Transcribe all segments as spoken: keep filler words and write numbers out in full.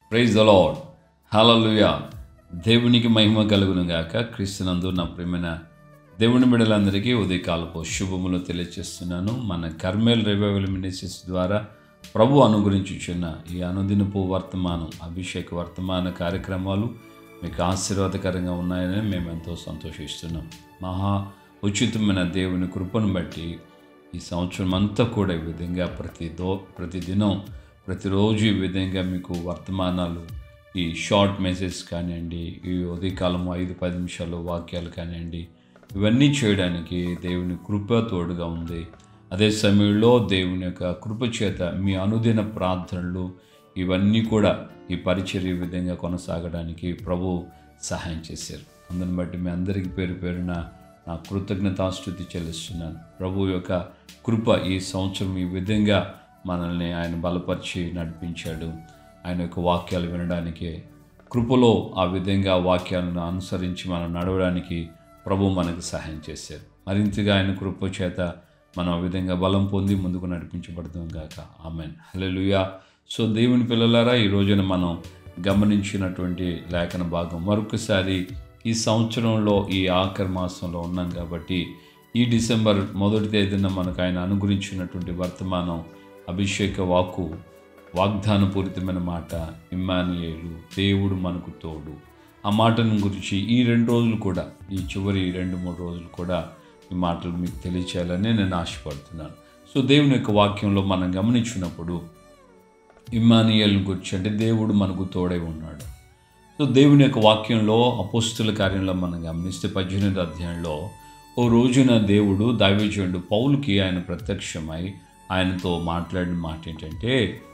Praise the lord. హల్లెలూయా. దేవునికి మహిమ కలుగును గాక. క్రీస్తునందు నా ప్రియమైన దేవుని బిడ్డలందరికీ ఉదయకాలపు శుభములు తెలియజేస్తున్నాను. మన కర్మేల్ రివైవల్ మినిస్ట్రీస్ ద్వారా ప్రభు అనుగ్రహించుచున్న ఈ అనుదినపు వర్తమానం, అభిషేక వర్తమాన కార్యక్రమాలు మీకు ఆశీర్వాదకరంగా ఉన్నాయని మేము ఎంతో సంతోషిస్తున్నాం. మహా ఉచితమైన దేవుని కృపను బట్టి ఈ సంవత్సరం అంతా కూడా ఈ విధంగా ప్రతి దో ప్రతిదినం ప్రతిరోజు ఈ విధంగా మీకు వర్తమానాలు, ఈ షార్ట్ మెసేజ్ కానివ్వండి, ఈ ఉదయకాలం ఐదు పది నిమిషాలు వాక్యాలు కానివ్వండి, ఇవన్నీ చేయడానికి దేవుని కృప తోడుగా ఉంది. అదే సమయంలో దేవుని యొక్క కృప చేత మీ అనుదిన ప్రార్థనలు ఇవన్నీ కూడా ఈ పరిచర్య ఈ విధంగా కొనసాగడానికి ప్రభు సహాయం చేశారు. అందుని బట్టి మీ అందరికీ పేరు పేరున నా కృతజ్ఞతాస్తుతి చెల్లిస్తున్నాను. ప్రభు యొక్క కృప ఈ సంవత్సరం ఈ విధంగా మనల్ని ఆయన బలపరిచి నడిపించాడు. ఆయన యొక్క వాక్యాలు వినడానికి, కృపలో ఆ విధంగా వాక్యాలను అనుసరించి మనం నడవడానికి ప్రభు మనకు సహాయం చేశారు. మరింతగా ఆయన కృప చేత మనం ఆ విధంగా బలం పొంది ముందుకు నడిపించబడతాం గాక. ఆమెన్. హల్లెలూయా. సో దేవుని పిల్లలారా, ఈ రోజున మనం గమనించినటువంటి లేఖన భాగం మరొకసారి ఈ సంవత్సరంలో ఈ ఆఖరి మాసంలో ఉన్నాం కాబట్టి ఈ డిసెంబర్ మొదటి తేదీన మనకు ఆయన అనుగ్రహించినటువంటి వర్తమానం అభిషేక వాక్కు, వాగ్దానపూరితమైన మాట, ఇమ్మానుయేలు, దేవుడు మనకు తోడు. ఆ మాటను గురించి ఈ రెండు రోజులు కూడా, ఈ చివరి రెండు మూడు రోజులు కూడా ఈ మాటలు మీకు తెలియచేయాలని నేను ఆశపడుతున్నాను. సో దేవుని యొక్క వాక్యంలో మనం గమనించినప్పుడు ఇమ్మానుయేలు గురించి, అంటే దేవుడు మనకు తోడై ఉన్నాడు. సో దేవుని యొక్క వాక్యంలో అపోస్తుల కార్యంలో మనం గమనిస్తే పద్దెనిమిది అధ్యాయంలో ఓ రోజున దేవుడు దైవజనుడు పౌలుకి ఆయన ప్రత్యక్షమై ఆయనతో మాట్లాడిన మాట ఏంటంటే,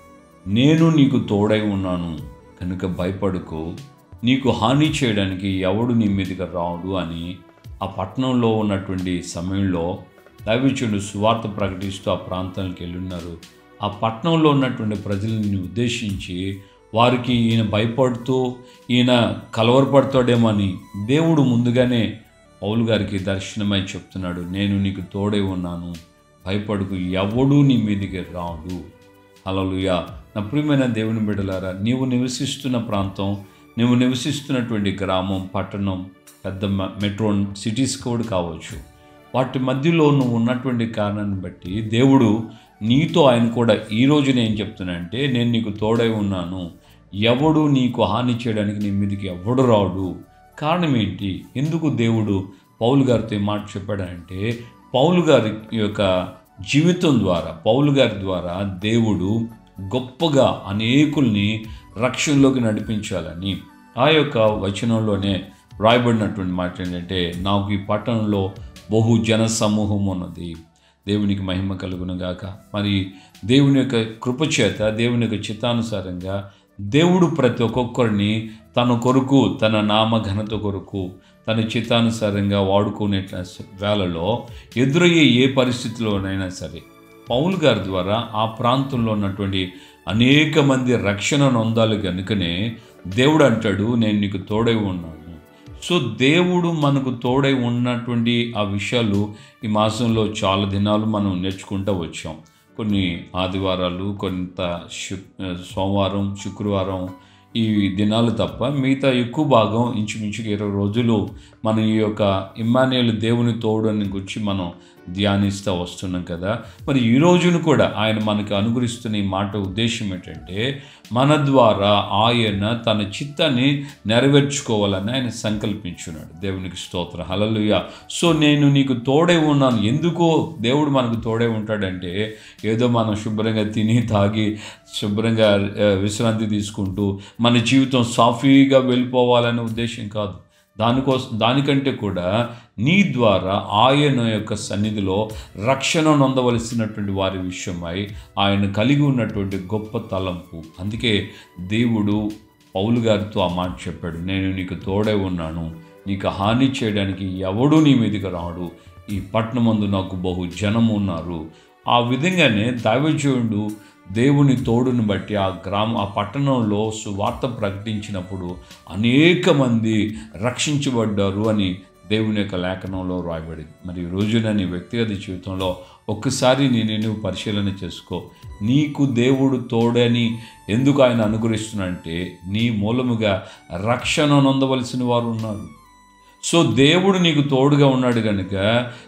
నేను నీకు తోడై ఉన్నాను కనుక భయపడుకో, నీకు హాని చేయడానికి ఎవడు నీ మీదుగా రాడు అని ఆ పట్టణంలో ఉన్నటువంటి సమయంలో దైవజనుడు సువార్త ప్రకటిస్తూ ఆ ప్రాంతానికి వెళ్ళున్నారు. ఆ పట్టణంలో ఉన్నటువంటి ప్రజలని ఉద్దేశించి వారికి ఈయన భయపడుతూ ఈయన కలవరపడతాడేమో అని దేవుడు ముందుగానే పౌలు గారికి దర్శనమై చెప్తున్నాడు, నేను నీకు తోడై ఉన్నాను, భయపడుకు, ఎవడూ నీ మీదికి రాడు. హల్లెలూయా. నా ప్రియమైన దేవుని బిడ్డలారా, నీవు నివసిస్తున్న ప్రాంతం, నువ్వు నివసిస్తున్నటువంటి గ్రామం, పట్టణం, పెద్ద మెట్రో సిటీస్ కూడా కావచ్చు, వాటి మధ్యలో నువ్వు ఉన్నటువంటి కారణాన్ని బట్టి దేవుడు నీతో ఆయన కూడా ఈరోజు నేను చెప్తున్నానంటే, నేను నీకు తోడై ఉన్నాను, ఎవడు నీకు హాని చేయడానికి నీ మీదకి ఎవడు రాడు. కారణం ఏంటి? ఎందుకు దేవుడు పౌలు గారితో ఈ మాట చెప్పాడంటే, పౌలు గారి యొక్క జీవితం ద్వారా, పౌలు గారి ద్వారా దేవుడు గొప్పగా అనేకుల్ని రక్షణలోకి నడిపించాలని ఆ యొక్క వచనంలోనే రాయబడినటువంటి మాట ఏంటంటే, నాకు ఈ పట్టణంలో బహు జన సమూహం ఉన్నది. దేవునికి మహిమ కలుగును గాక. మరి దేవుని యొక్క కృపచేత, దేవుని యొక్క చిత్తానుసారంగా దేవుడు ప్రతి ఒక్కొక్కరిని తన కొరకు, తన నామ ఘనత కొరకు, తన చిత్తానుసారంగా వాడుకునే వేళలో ఎదురయ్యే ఏ పరిస్థితిలోనైనా సరే పౌలు గారి ద్వారా ఆ ప్రాంతంలో ఉన్నటువంటి అనేక మంది రక్షణ నొందాలి కనుకనే దేవుడు అంటాడు, నేను నీకు తోడై ఉన్నాను. సో దేవుడు మనకు తోడై ఉన్నటువంటి ఆ విషయాలు ఈ మాసంలో చాలా దినాలు మనం నేర్చుకుంటూ వచ్చాం. కొన్ని ఆదివారాలు, కొంత శు సోమవారం, శుక్రవారం ఈ దినాలు తప్ప మిగతా ఎక్కువ భాగం ఇంచుమించుగా ఇరవై రోజులు మనం ఈ యొక్క ఇమ్మానుయేలు దేవుని తోడు అని గురించి మనం ధ్యానిస్తూ వస్తున్నాం కదా. మరి ఈ రోజును కూడా ఆయన మనకు అనుగ్రహిస్తున్న ఈ మాట ఉద్దేశం ఏంటంటే, మన ద్వారా ఆయన తన చిత్తాన్ని నెరవేర్చుకోవాలని ఆయన సంకల్పించున్నాడు. దేవునికి స్తోత్రం. హల్లెలూయా. సో నేను నీకు తోడై ఉన్నాను. ఎందుకో దేవుడు మనకు తోడై ఉంటాడంటే, ఏదో మనం శుభ్రంగా తిని తాగి శుభ్రంగా విశ్రాంతి తీసుకుంటూ మన జీవితం సాఫీగా వెళ్ళిపోవాలనే ఉద్దేశం కాదు. దానికోసం దానికంటే కూడా నీ ద్వారా ఆయన యొక్క సన్నిధిలో రక్షణ నొందవలసినటువంటి వారి విషయమై ఆయన కలిగి ఉన్నటువంటి గొప్ప తలంపు. అందుకే దేవుడు పౌలు గారితో ఆ మాట చెప్పాడు, నేను నీకు తోడై ఉన్నాను, నీకు హాని చేయడానికి ఎవడూ నీ మీదకి రాడు, ఈ పట్టణమందు నాకు బహు జనం ఉన్నారు. ఆ విధంగానే దైవజనుడు దేవుని తోడుని బట్టి ఆ గ్రామ ఆ పట్టణంలో సువార్త ప్రకటించినప్పుడు అనేక మంది రక్షించబడ్డారు అని దేవుని యొక్క లేఖనంలో రాయబడింది. మరి ఈ రోజున నీ వ్యక్తిగత జీవితంలో ఒక్కసారి నేను నువ్వు పరిశీలన చేసుకో. నీకు దేవుడు తోడని ఎందుకు ఆయన అనుగ్రహిస్తున్నాడంటే నీ మూలముగా రక్షణ నొందవలసిన వారు ఉన్నారు. సో దేవుడు నీకు తోడుగా ఉన్నాడు కనుక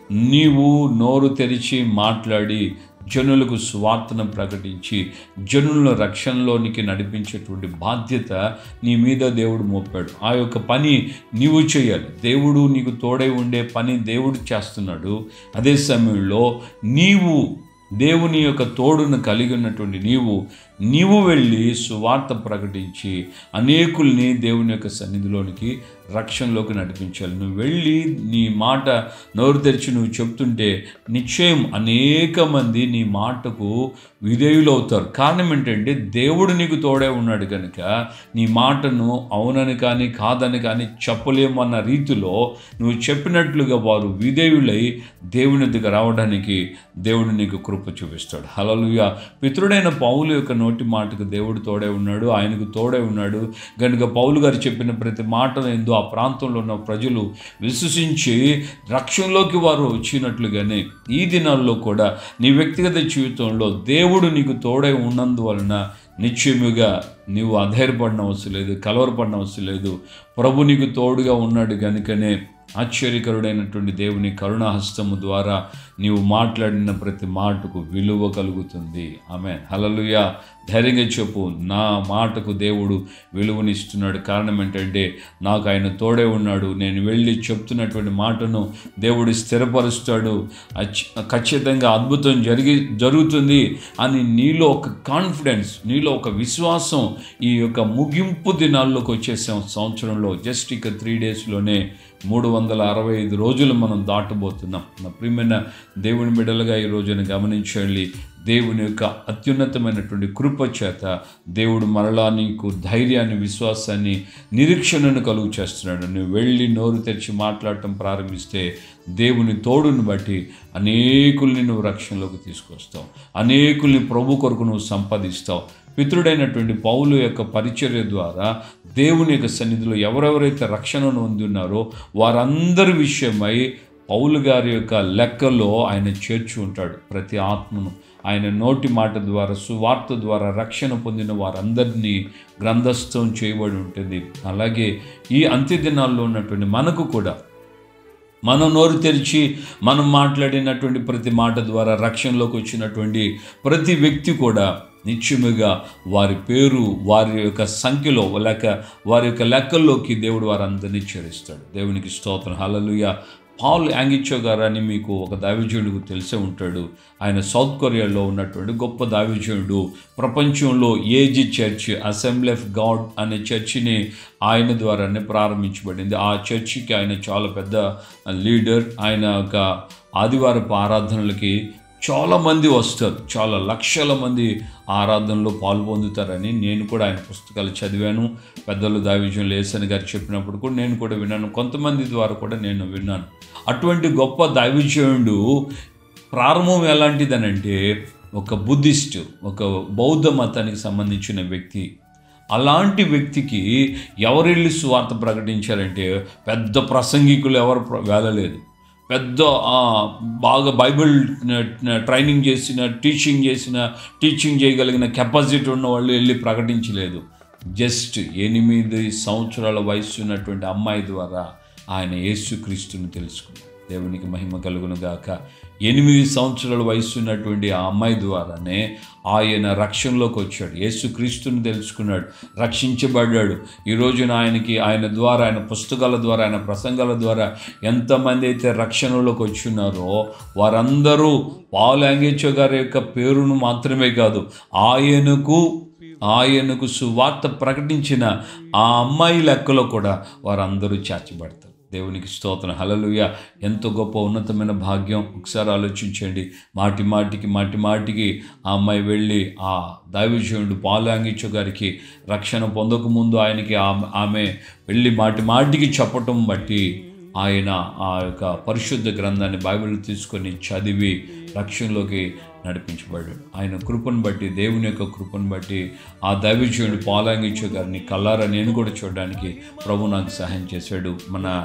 నీవు నోరు తెరిచి మాట్లాడి జనులకు సువార్తను ప్రకటించి జనుల రక్షణలోనికి నడిపించేటువంటి బాధ్యత నీ మీద దేవుడు మోపాడు. ఆ యొక్క పని నీవు చేయాలి. దేవుడు నీకు తోడై ఉండే పని దేవుడు చేస్తున్నాడు. అదే సమయంలో నీవు దేవుని యొక్క తోడును కలిగి ఉన్నటువంటి నీవు నీవు వెళ్ళి సువార్త ప్రకటించి అనేకుల్ని దేవుని యొక్క సన్నిధిలోనికి రక్షణలోకి నడిపించాలి. నువ్వు వెళ్ళి నీ మాట నోరు తెరిచి నువ్వు చెప్తుంటే నిశ్చయం అనేక మంది నీ మాటకు విధేయులు అవుతారు. కారణం ఏంటంటే దేవుడు నీకు తోడే ఉన్నాడు కనుక నీ మాటను అవునని కానీ కాదని కానీ చెప్పలేము అన్న రీతిలో నువ్వు చెప్పినట్లుగా వారు విధేయులై దేవుని దగ్గర రావడానికి దేవుడు నీకు కృప చూపిస్తాడు. హల్లెలూయా. పితరుడైన పౌలు యొక్క నోటి మాటకు దేవుడు తోడే ఉన్నాడు, ఆయనకు తోడే ఉన్నాడు కనుక పౌలు గారు చెప్పిన ప్రతి మాటను ఎందు ఆ ప్రాంతంలో ఉన్న ప్రజలు విశ్వసించి రక్షణలోకి వారు వచ్చినట్లుగానే ఈ దినాల్లో కూడా నీ వ్యక్తిగత జీవితంలో దేవుడు నీకు తోడై ఉన్నందువలన నిశ్చయముగా నీవు అధైర్యపడిన అవసరం లేదు, కలవరపడిన అవసరం లేదు. ప్రభు నీకు తోడుగా ఉన్నాడు కనుకనే ఆశ్చర్యకరుడైనటువంటి దేవుని కరుణాహస్తము ద్వారా నీవు మాట్లాడిన ప్రతి మాటకు విలువ కలుగుతుంది. ఆమేన్. హల్లెలూయా. ధైర్యంగా చెప్పు, నా మాటకు దేవుడు విలువనిస్తున్నాడు. కారణం ఏంటంటే నాకు ఆయన తోడే ఉన్నాడు. నేను వెళ్ళి చెప్తున్నటువంటి మాటను దేవుడు స్థిరపరుస్తాడు, ఖచ్చితంగా అద్భుతం జరిగి జరుగుతుంది అని నీలో ఒక కాన్ఫిడెన్స్, నీలో ఒక విశ్వాసం ఈ యొక్క ముగింపు దినాల్లోకి వచ్చేసాం. సంవత్సరంలో జస్ట్ ఇక త్రీ డేస్లోనే మూడు వందల అరవై ఐదు రోజులు మనం దాటబోతున్నాం. నా ప్రియమైన దేవుని బిడ్డలుగా ఈ రోజున గమనించండి. దేవుని యొక్క అత్యున్నతమైనటువంటి కృప చేత దేవుడు మరలా నీకు ధైర్యాన్ని, విశ్వాసాన్ని, నిరీక్షణను కలుగు చేస్తున్నాడు. నువ్వు వెళ్ళి నోరు తెరిచి మాట్లాడటం ప్రారంభిస్తే దేవుని తోడుని బట్టి అనేకుల్ని నువ్వు రక్షణలోకి తీసుకొస్తావు, అనేకుల్ని ప్రభు కొరకు నువ్వు సంపాదిస్తావు. పితరుడైనటువంటి పౌలు యొక్క పరిచర్య ద్వారా దేవుని యొక్క సన్నిధిలో ఎవరెవరైతే రక్షణను పొందున్నారో వారందరి విషయమై పౌలు గారి యొక్క లెక్కలో ఆయన చేర్చి ఉంటాడు. ప్రతి ఆత్మను ఆయన నోటి మాట ద్వారా, సువార్త ద్వారా రక్షణ పొందిన వారందరినీ గ్రంథస్థం చేయబడి ఉంటుంది. అలాగే ఈ అంత్య దినాల్లో ఉన్నటువంటి మనకు కూడా మనం నోరు తెరిచి మనం మాట్లాడినటువంటి ప్రతి మాట ద్వారా రక్షణలోకి వచ్చినటువంటి ప్రతి వ్యక్తి కూడా నిశ్చయముగా వారి పేరు, వారి యొక్క సంఖ్యలో లేక వారి యొక్క లెక్కల్లోకి దేవుడు వారందరినీ చేరుస్తాడు. దేవునికి స్తోత్రం. హల్లెలూయా. పాల్ యాంగిచో గారు అని మీకు ఒక దైవజనుడికి తెలిసే ఉంటాడు. ఆయన సౌత్ కొరియాలో ఉన్నటువంటి గొప్ప దైవజనుడు. ప్రపంచంలో AG church, assembly of God అనే చర్చిని ఆయన ద్వారానే ప్రారంభించబడింది. ఆ చర్చికి ఆయన చాలా పెద్ద లీడర్. ఆయన ఒక ఆదివారపు ఆరాధనలకి చాలామంది వస్తారు, చాలా లక్షల మంది ఆరాధనలో పాల్పొందుతారని నేను కూడా ఆయన పుస్తకాలు చదివాను. పెద్దలు దైవజనులు యేసన్ గారు చెప్పినప్పుడు కూడా నేను కూడా విన్నాను, కొంతమంది ద్వారా కూడా నేను విన్నాను. అటువంటి గొప్ప దైవజనుడు ప్రారంభం ఎలాంటిదనంటే ఒక బుద్ధిస్ట్, ఒక బౌద్ధ మతానికి సంబంధించిన వ్యక్తి. అలాంటి వ్యక్తికి ఎవరెళ్ళి సువార్త ప్రకటించారంటే పెద్ద ప్రసంగికులు ఎవరు వెళ్ళలేదు, పెద్ద బాగా బైబిల్ ట్రైనింగ్ చేసిన, టీచింగ్ చేసిన, టీచింగ్ చేయగలిగిన కెపాసిటీ ఉన్న వాళ్ళు వెళ్ళి ప్రకటించలేదు. జస్ట్ ఎనిమిది సంవత్సరాల వయసు ఉన్నటువంటి అమ్మాయి ద్వారా ఆయన యేసుక్రీస్తుని తెలుసుకున్నాడు. దేవునికి మహిమ కలుగును గాక. ఎనిమిది సంవత్సరాల వయసు ఉన్నటువంటి ఆ అమ్మాయి ద్వారానే ఆయన రక్షణలోకి వచ్చాడు, యేసుక్రీస్తుని తెలుసుకున్నాడు, రక్షించబడ్డాడు. ఈ రోజున ఆయనకి ఆయన ద్వారా, ఆయన పుస్తకాల ద్వారా, ఆయన ప్రసంగాల ద్వారా ఎంతమంది అయితే రక్షణలోకి వచ్చున్నారో వారందరూ పాల్ యాంగిచో గారి యొక్క పేరును మాత్రమే కాదు, ఆయనకు ఆయనకు సువార్త ప్రకటించిన ఆ అమ్మాయి లెక్కలో కూడా వారందరూ చేర్చబడతారు. దేవునికి స్తోత్రం. హల్లెలూయా. ఎంతో గొప్ప ఉన్నతమైన భాగ్యం. ఒకసారి ఆలోచించండి. మాటి మాటికి మాటి మాటికి ఆ అమ్మాయి వెళ్ళి ఆ దైవజనుడు పాల్ యాంగిచో గారికి రక్షణ పొందకముందు ఆయనకి ఆమె వెళ్ళి మాటి మాటికి చెప్పటం బట్టి ఆయన ఆ యొక్క పరిశుద్ధ గ్రంథాన్ని బైబిల్ తీసుకొని చదివి రక్షణలోకి నడిపించబడ్డాడు. ఆయన కృపను బట్టి, దేవుని యొక్క కృపను బట్టి ఆ దైవజనుడు పాల్ యాంగిచో గారిని కల్లారా నేను కూడా చూడడానికి ప్రభు నాకు సహాయం చేశాడు. మన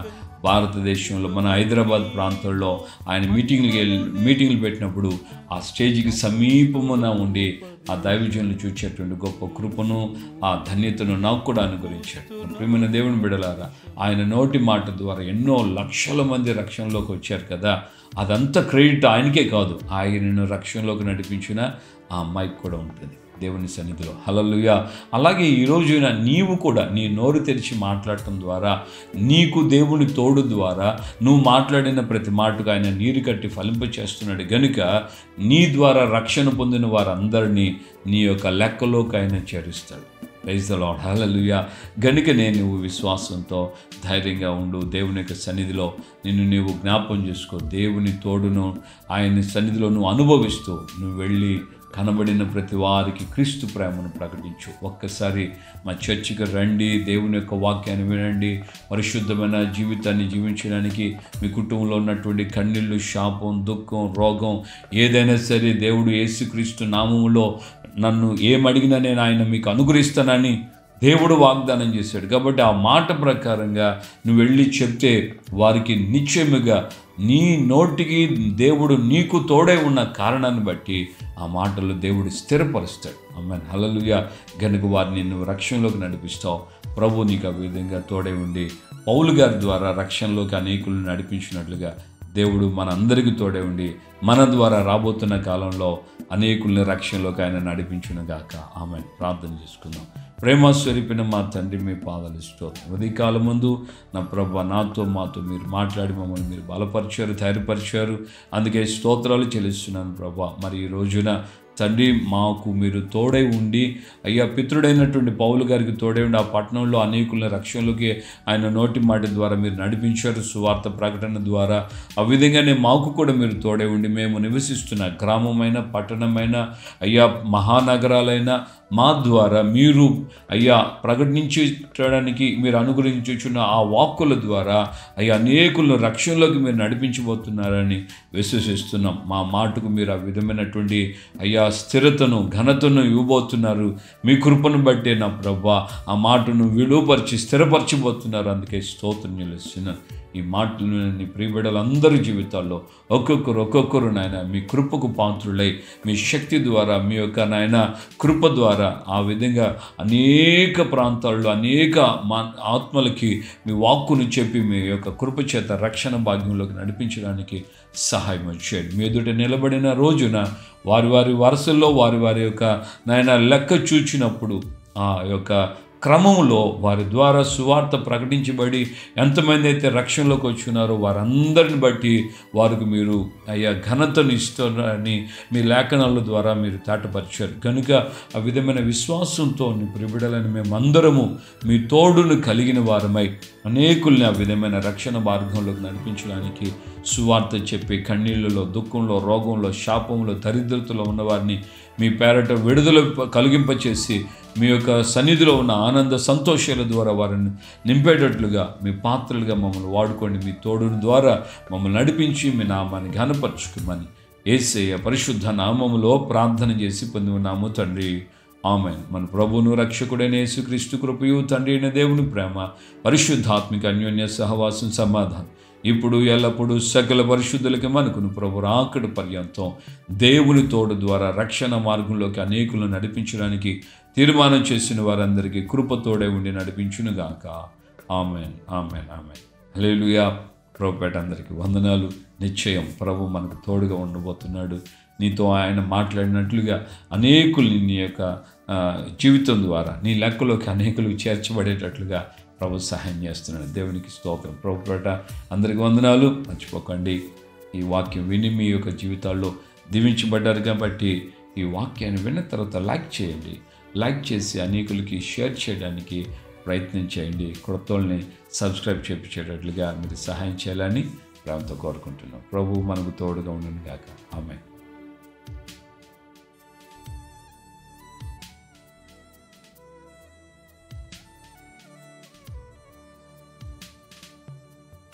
భారతదేశంలో మన హైదరాబాద్ ప్రాంతంలో ఆయన మీటింగ్లు మీటింగ్లు పెట్టినప్పుడు ఆ స్టేజ్కి సమీపమున ఉండి ఆ దైవజనులు చూచేటువంటి గొప్ప కృపను ఆ ధన్యతను నాకు కూడా అనుగ్రహించాడు. ప్రియమైన దేవుని బిడ్డలారా, ఆయన నోటి మాట ద్వారా ఎన్నో లక్షల మంది రక్షణలోకి వచ్చారు కదా. అదంతా క్రెడిట్ ఆయనకే కాదు, ఆయనను రక్షణలోకి నడిపించిన ఆ అమ్మాయికి కూడా ఉంటుంది దేవుని సన్నిధిలో. హల్లెలూయా. అలాగే ఈ రోజున నీవు కూడా నీ నోరు తెరిచి మాట్లాడటం ద్వారా, నీకు దేవుని తోడు ద్వారా నువ్వు మాట్లాడిన ప్రతి మాటకు ఆయన నీరు కట్టి ఫలింపచేస్తున్నాడు గనుక నీ ద్వారా రక్షణ పొందిన వారందరినీ నీ యొక్క లెక్కలోకి ఆయన చేరుస్తాడు. Praise the Lord. హల్లెలూయా. గనుకనే నువ్వు విశ్వాసంతో ధైర్యంగా ఉండు. దేవుని యొక్క సన్నిధిలో నిన్ను నీవు జ్ఞాపం చేసుకో. దేవుని తోడును ఆయన సన్నిధిలో నువ్వు అనుభవిస్తూ నువ్వు వెళ్ళి కనబడిన ప్రతి వారికి క్రీస్తు ప్రేమను ప్రకటించు. ఒక్కసారి మా చర్చికి రండి, దేవుని యొక్క వాక్యాన్ని వినండి. పరిశుద్ధమైన జీవితాన్ని జీవించడానికి మీ కుటుంబంలో ఉన్నటువంటి కన్నీళ్ళు, శాపం, దుఃఖం, రోగం ఏదైనా సరే దేవుడు యేసుక్రీస్తు నామములో నన్ను ఏమడిగినా నేను ఆయన మీకు అనుగ్రహిస్తానని దేవుడు వాగ్దానం చేశాడు. కాబట్టి ఆ మాట ప్రకారంగా నువ్వు వెళ్ళి చెప్తే వారికి నిశ్చయముగా నీ నోటికి దేవుడు నీకు తోడై ఉన్న కారణాన్ని బట్టి ఆ మాటలు దేవుడు స్థిరపరుస్తాడు. ఆమేన్. హల్లెలూయా. గనుక వారిని నువ్వు రక్షణలోకి నడిపిస్తావు. ప్రభు నీకు ఆ విధంగా తోడై ఉండి పౌలు గారి ద్వారా రక్షణలోకి అనేకులను నడిపించినట్లుగా దేవుడు మన అందరికీ తోడే ఉండి మన ద్వారా రాబోతున్న కాలంలో అనేకుల్ని రక్షణలోకి ఆయన నడిపించునుగాక. ఆమేన్. ప్రార్థన చేసుకుందాం. ప్రేమ స్వరూపిన మా తండ్రి, మీ పాదాలు స్తోత్రం. ఉదయకాలం ముందు నా ప్రభు నాతో మాతో మీరు మాట్లాడి మమ్మల్ని మీరు బలపరిచారు, ధైర్యపరిచారు. అందుకే స్తోత్రాలు చెల్లిస్తున్నాను ప్రభు. మరి ఈ రోజున తండ్రి మాకు మీరు తోడై ఉండి అయ్యా పితృడైనటువంటి పౌలు గారికి తోడై ఉండి ఆ పట్టణంలో అనేకుల రక్షణలోకి ఆయన నోటి మాట ద్వారా మీరు నడిపించారు, సువార్త ప్రకటన ద్వారా. ఆ విధంగానే మాకు కూడా మీరు తోడై ఉండి మేము నివసిస్తున్న గ్రామమైన పట్టణమైన అయ్యా మహానగరాలైన మా ద్వారా మీరు అయ్యా ప్రకటించడానికి మీరు అనుగ్రహించుచున్న ఆ వాక్కుల ద్వారా అయ్యా అనేకులను రక్షణలోకి మీరు నడిపించబోతున్నారని విశ్వసిస్తున్నాం. మా మాటకు మీరు ఆ విధమైనటువంటి అయ్యా స్థిరతను, ఘనతను ఇవ్వబోతున్నారు. మీ కృపను బట్టే నా ప్రభా ఆ మాటను విలువపరిచి స్థిరపరచబోతున్నారు. అందుకే స్తోత్రం చెల్లిస్తున్నాను. ఈ మాటలు నీ ప్రియబిడ్డలందరి జీవితాల్లో ఒక్కొక్కరు ఒక్కొక్కరు నాయన మీ కృపకు పాత్రులై మీ శక్తి ద్వారా మీ యొక్క నాయన కృప ద్వారా ఆ విధంగా అనేక ప్రాంతాల్లో అనేక మా ఆత్మలకి మీ వాక్కును చెప్పి మీ యొక్క కృప చేత రక్షణ భాగ్యంలోకి నడిపించడానికి సహాయం వచ్చేది. మీ ఎదుట నిలబడిన రోజున వారి వారి వరుసల్లో వారి వారి యొక్క నాయన లెక్క చూచినప్పుడు ఆ యొక్క క్రమంలో వారి ద్వారా సువార్త ప్రకటించబడి ఎంతమంది అయితే రక్షణలోకి వచ్చున్నారో వారందరిని బట్టి వారికి మీరు అయ్యా ఘనతను ఇస్తున్నారని మీ లేఖనాల ద్వారా మీరు తాటపరిచారు. కనుక ఆ విధమైన విశ్వాసంతో నీ ప్రిబిడలని మేమందరము మీ తోడును కలిగిన వారమై అనేకుల్ని ఆ విధమైన రక్షణ మార్గంలోకి నడిపించడానికి సువార్త చెప్పి కన్నీళ్ళలో, దుఃఖంలో, రోగంలో, శాపంలో, దరిద్రతలో ఉన్నవారిని మీ పేరట విడుదల కలిగింపచేసి మీ యొక్క సన్నిధిలో ఉన్న ఆనంద సంతోషాల ద్వారా వారిని నింపేటట్లుగా మీ పాత్రలుగా మమ్మల్ని వాడుకోండి. మీ తోడుని ద్వారా మమ్మల్ని నడిపించి మీ నామాన్ని ఘనపరచుకోమని యేసయ్య పరిశుద్ధ నామములో ప్రార్థన చేసి పొంది ఉన్నాము తండ్రి. ఆమేన్. మన ప్రభువును రక్షకుడైన యేసుక్రీస్తు కృపయు తండ్రి అయిన దేవుని ప్రేమ పరిశుద్ధాత్మిక అన్యోన్య సహవాసం సమాధానం ఇప్పుడు ఎల్లప్పుడూ సకల పరిశుద్ధులకి మనకును ప్రభు రాకడ పర్యంతం దేవుని తోడు ద్వారా రక్షణ మార్గంలోకి అనేకులను నడిపించడానికి తీర్మానం చేసిన వారందరికీ కృపతోడే ఉండి నడిపించునుగాక. ఆమేన్. ఆమేన్. ఆమేన్. హల్లెలూయా. ప్రభుపేట అందరికీ వందనాలు. నిశ్చయం ప్రభు మనకు తోడుగా ఉండబోతున్నాడు. నీతో ఆయన మాట్లాడినట్లుగా అనేకుల్ని నీ యొక్క జీవితం ద్వారా నీ లెక్కలోకి అనేకులు చేర్చబడేటట్లుగా ప్రభు సహాయం చేస్తున్నాడు. దేవునికి స్తోత్రం. ప్రభుపేట అందరికీ వందనాలు. మర్చిపోకండి, ఈ వాక్యం విని మీ యొక్క జీవితాల్లో దీవించబడ్డారు కాబట్టి ఈ వాక్యాన్ని విన్న తర్వాత లైక్ చేయండి. లైక్ చేసి అనేకులకి షేర్ చేయడానికి ప్రయత్నం చేయండి. క్రొత్తల్ని సబ్స్క్రైబ్ చేయించేటట్లుగా మీరు సహాయం చేయాలని ప్రేమతో కోరుకుంటున్నాం. ప్రభు మనకు తోడుగా ఉండును గాక. ఆమేన్.